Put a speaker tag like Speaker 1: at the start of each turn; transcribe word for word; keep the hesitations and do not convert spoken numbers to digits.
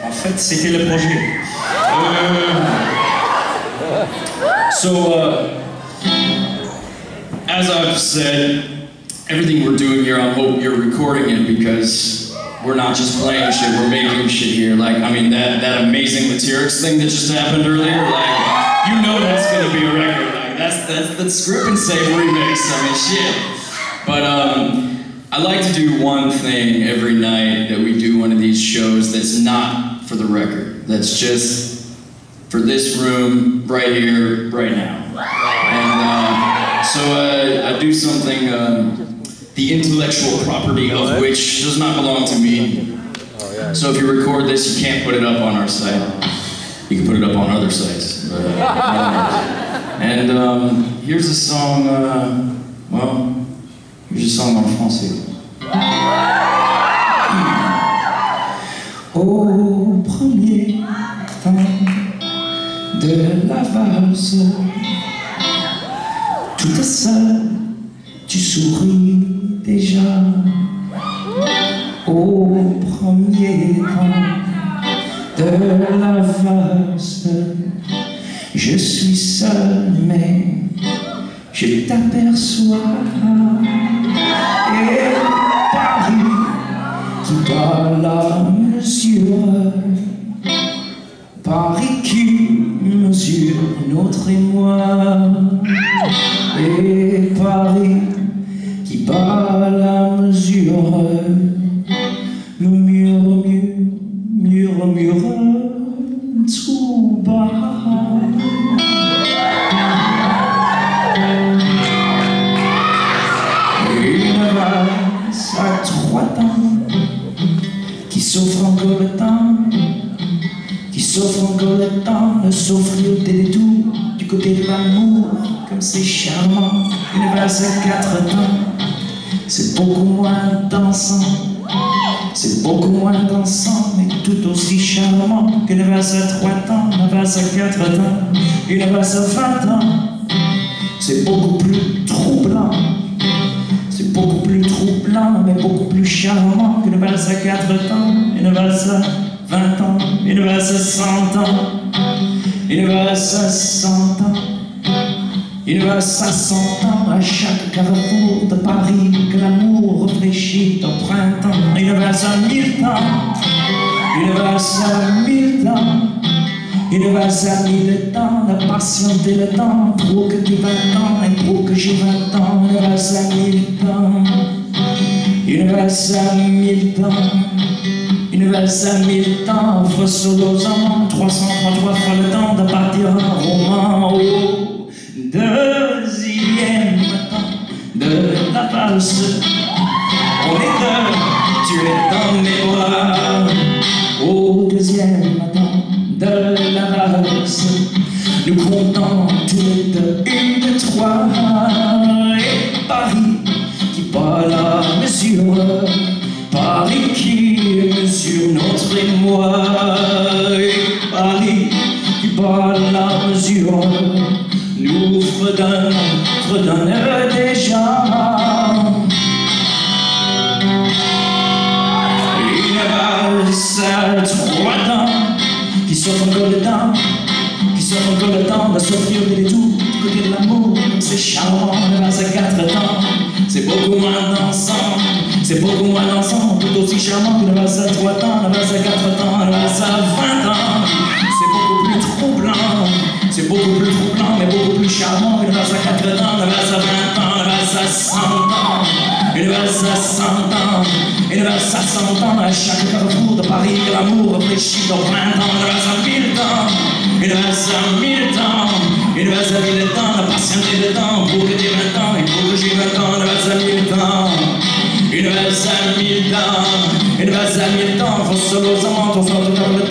Speaker 1: En fait, c'était le projet. Uh, so, uh, as I've said, everything we're doing here, I hope you're recording it because we're not just playing shit, we're making shit here. Like, I mean, that, that amazing Laterix thing that just happened earlier, like, you know that's gonna be a record. Like, that's, that's the Script and Save remix, I mean, shit. But, um, I like to do one thing every night that we do one of these shows that's not for the record. That's just for this room, right here, right now. And uh, so uh, I do something, um, the intellectual property of which does not belong to me. So if you record this, you can't put it up on our site. You can put it up on other sites. But, uh, and um, here's a song, uh, well, here's a song en français. Au premier temps de la valse, toute seule, tu souris déjà. Au premier temps de la valse, je suis seule, mais je t'aperçois. Et Paris qui bat la mesure, Paris qui mesure notre émoi. Et Paris qui bat la mesure, murmure, murmure tout bas. À trois temps, qui s'offre encore le temps, qui s'offre encore le temps, de s'offrir au télétour, du côté de l'amour, comme c'est charmant, une valse à quatre temps, c'est beaucoup moins dansant, c'est beaucoup moins dansant, mais tout aussi charmant qu'une valse à trois temps, une valse à quatre temps, une valse à vingt ans, c'est beaucoup plus troublant. C'est beaucoup plus troublant, mais beaucoup plus charmant qu'une valse à quatre temps, une valse à vingt ans, une valse à cent ans, une valse à cent ans, une valse à cent ans, à chaque carrefour de Paris, que l'amour réfléchit au printemps, une valse à mille temps, une valse à mille temps. Une valse à mille temps, de patienter le temps, pour que tu aies vingt ans et pour que j'ai vingt ans. Une valse à mille temps, une valse à mille temps, une valse à mille temps, offre solo aux amants, trois cent trente-trois fois le temps de partir en roman. Au deuxième temps de la valse, on est deux, tu es dans mes bras. Au deuxième temps de la valse, nous comptons toutes une, deux, trois. Et Paris qui bat la mesure, Paris qui mesure notre émoi. Et Paris qui bat la mesure, nous fredonne, fredonne déjà. Une valse à trois temps, qui s'offre encore le temps, qui s'offre encore le temps de s'offrir des détours du côté de l'amour, comme c'est charmant, une valse à quatre temps, c'est beaucoup moins dansant, c'est beaucoup moins dansant, tout aussi charmant qu'une valse à trois temps, une valse à quatre temps, une valse à vingt ans, c'est beaucoup plus troublant, c'est beaucoup plus troublant, mais beaucoup plus charmant qu'une valse à quatre temps, une valse à vingt ans, une valse à cent ans, une valse à cent ans, une valse à cent ans, à chaque carrefour de Paris, que l'amour réfléchit au printemps, une valse à mille temps, une valse à mille temps, une valse à mille temps, de patienter le temps, pour que tu aies vingt ans et pour que j'ai vingt ans, une valse à mille temps, une valse à mille temps, une valse à mille temps, faut solo aux amants, on fait tout le